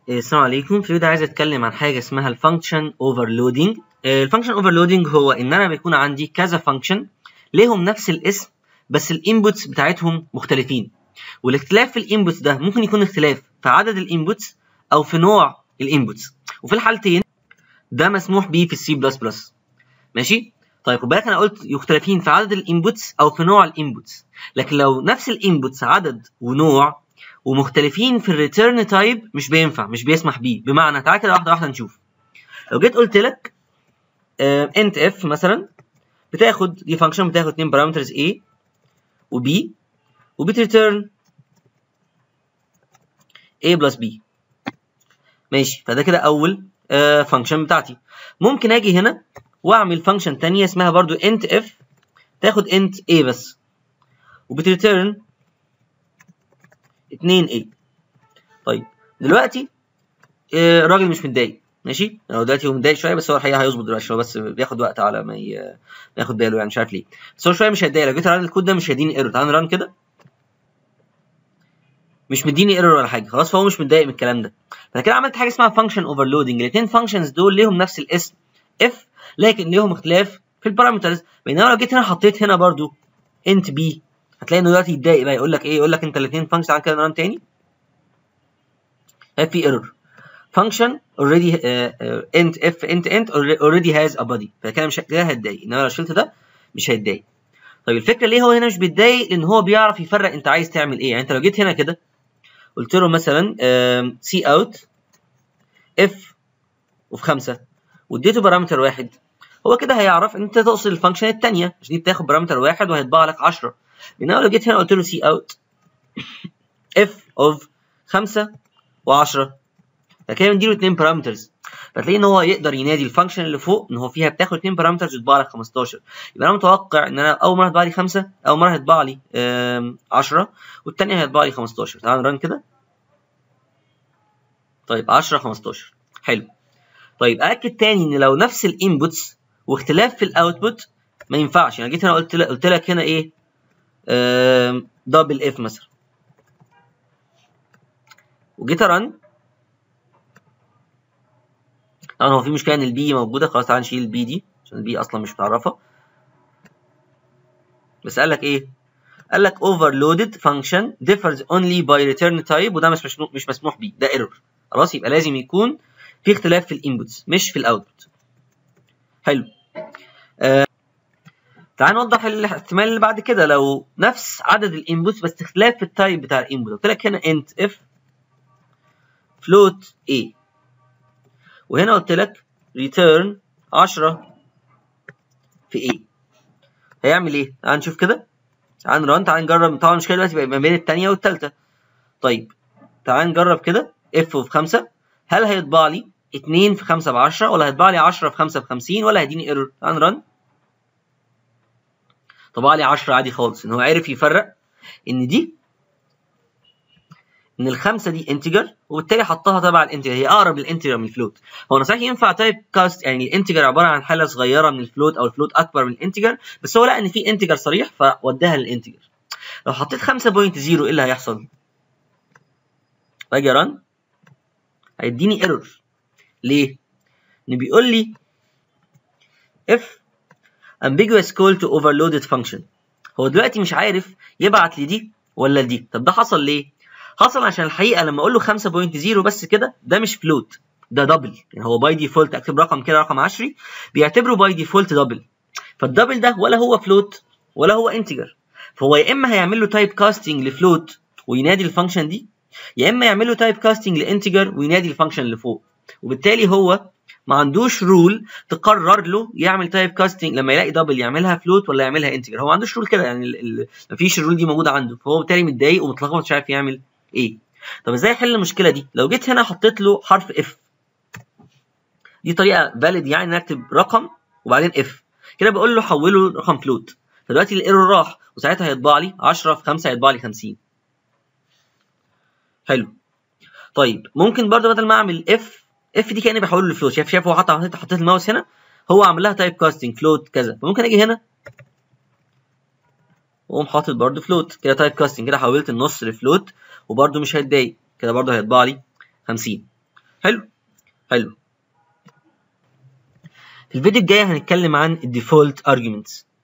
السلام عليكم. في الفيديو عايز اتكلم عن حاجه اسمها الفانكشن اوفرلودنج. الفانكشن اوفرلودنج هو ان انا بيكون عندي كذا فانكشن ليهم نفس الاسم بس الانبوتس بتاعتهم مختلفين، والاختلاف في الانبوتس ده ممكن يكون اختلاف في عدد الانبوتس او في نوع الانبوتس، وفي الحالتين ده مسموح بيه في السي بلس بلس. ماشي؟ طيب خد بالك انا قلت مختلفين في عدد الانبوتس او في نوع الانبوتس، لكن لو نفس الانبوتس عدد ونوع ومختلفين في الريتيرن تايب مش بينفع، مش بيسمح بيه. بمعنى تعالى كده واحده واحده نشوف. لو جيت قلت لك انت اف مثلا بتاخد دي فانكشن بتاخد 2 بارامترز A و B وبتريتيرن A بلس B. ماشي، فده كده اول فانكشن بتاعتي. ممكن اجي هنا واعمل فانكشن ثانيه اسمها برضو انت اف تاخد انت A بس وبتريتيرن 2A. طيب دلوقتي الراجل مش متضايق. ماشي، هو دلوقتي هو متضايق شويه بس هو الحقيقه هيظبط دلوقتي، هو بس بياخد وقت على ما ياخد باله، يعني مش عارف ليه، بس هو شويه مش هيتضايق. لو جيت ارن الكود ده مش هيديني ايرور. تعال نرن كده، مش مديني ايرور ولا حاجه، خلاص فهو مش متضايق من الكلام ده. فانا كده عملت حاجه اسمها فانكشن اوفرلودنج. الاثنين فانكشنز دول ليهم نفس الاسم اف لكن ليهم اختلاف في البارامترز. بينما لو جيت هنا حطيت هنا برضو انت بي هتلاقي انه دلوقتي يتضايق بقى، يقول لك ايه؟ يقول لك انت الاثنين فانكشن. تعال كده نرن تاني، في ايرور. function already int int already has a body. فكده مش كده هيتضايق، انما لو شلت ده مش هيتضايق. طيب الفكره ليه هو هنا مش بيتضايق؟ لان هو بيعرف يفرق انت عايز تعمل ايه. يعني انت لو جيت هنا كده قلت له مثلا سي اوت اف وفي 5 واديته بارامتر واحد، هو كده هيعرف ان انت تقصد الفانكشن الثانيه عشان دي بتاخد بارامتر واحد وهيطبع لك 10. انما لو جيت هنا قلت له سي اوت اف اوف 5 و10 فكده مديله 2 بارامترز، فتلاقي ان هو يقدر ينادي الفانكشن اللي فوق ان هو فيها بتاخد 2 بارامترز وتطبع لك 15. يبقى انا متوقع ان انا اول مره هتطبع لي 5، اول مره هتطبع لي 10 والثانيه هتطبع لي 15. تعال نرن كده. طيب 10 15 حلو. طيب اكد تاني ان لو نفس الانبوتس واختلاف في الاوتبوت ما ينفعش. يعني جيت هنا قلت لك هنا ايه؟ دبل اف مثلا وجيت ارن. طبعا هو في مشكله ان البي موجوده، خلاص تعالى نشيل البي دي عشان البي اصلا مش متعرفه. بس قال لك ايه؟ قال لك overloaded function differs only by return type، وده مش مسموح بيه، ده ايرور. خلاص يبقى لازم يكون في اختلاف في الانبوتس مش في الاوتبوت. حلو. تعال نوضح الاحتمال اللي بعد كده. لو نفس عدد الانبوتس بس اختلاف في التايب بتاع الانبوت، قلت لك هنا int if float a وهنا قلت لك return 10 في a، هيعمل ايه؟ تعال نشوف كده. تعال نرن، تعال نجرب. طبعا المشكله دلوقتي بقى ما بين الثانيه والثالثه. طيب تعال نجرب كده اف في 5، هل هيطبع لي 2 في 5 ب 10 ولا هيطبع لي 10 في 5 ب 50 ولا هيديني ايرور؟ تعال نرن. طبع لي 10 عادي خالص، ان هو عرف يفرق ان الخمسه دي انتجر وبالتالي حطها تبع الانتجر، هي اقرب للانتجر من الفلوت. هو انا صحيح ينفع تايب كاست، يعني الانتجر عباره عن حاله صغيره من الفلوت او الفلوت اكبر من الانتجر، بس هو لقى ان في انتجر صريح فوداها للانتجر. لو حطيت 5.0 ايه اللي هيحصل؟ باجي رن هيديني ايرور. ليه؟ ان بيقول لي if ambiguous call to overloaded function. هو دلوقتي مش عارف يبعت لدي ولا لدي. طب ده حصل ليه؟ حصل عشان الحقيقه لما اقول له 5.0 بس كده ده مش فلوت، ده دبل. يعني هو باي ديفولت اكتب رقم كده رقم 10 بيعتبره باي ديفولت دبل، فالدبل ده ولا هو فلوت ولا هو انتجر. فهو يا اما هيعمل له تايب كاستنج لفلوت وينادي الفانكشن دي، يا اما يعمل له تايب كاستنج لانتجر وينادي الفانكشن اللي فوق. وبالتالي هو ما عندوش رول تقرر له يعمل تايب كاستنج لما يلاقي دبل يعملها فلوت ولا يعملها انتجر. هو ما عندوش رول كده، يعني مفيش الرول دي موجوده عنده، فهو بالتالي متضايق ومتلخبط مش عارف يعمل ايه. طب ازاي احل المشكله دي؟ لو جيت هنا حطيت له حرف اف، دي طريقه فاليد، يعني نكتب رقم وبعدين اف كده بقول له حوله رقم فلوت، فدلوقتي الايرور راح وساعتها هيطبع لي 10 في 5 هيطبع لي 50. حلو. طيب ممكن برضه بدل ما اعمل اف دي كاني بحوله لفلوت. شايف هو حطيت الماوس هنا هو عامل لها تايب كاستنج فلوت كذا، فممكن اجي هنا واقوم حاطط برضه فلوت كده تايب كاستنج، كده حولت النص لفلوت وبرضه مش هيتضايق، كده برضه هيطبع لي 50. حلو حلو. في الفيديو الجاي هنتكلم عن الديفولت ارجيومنتس.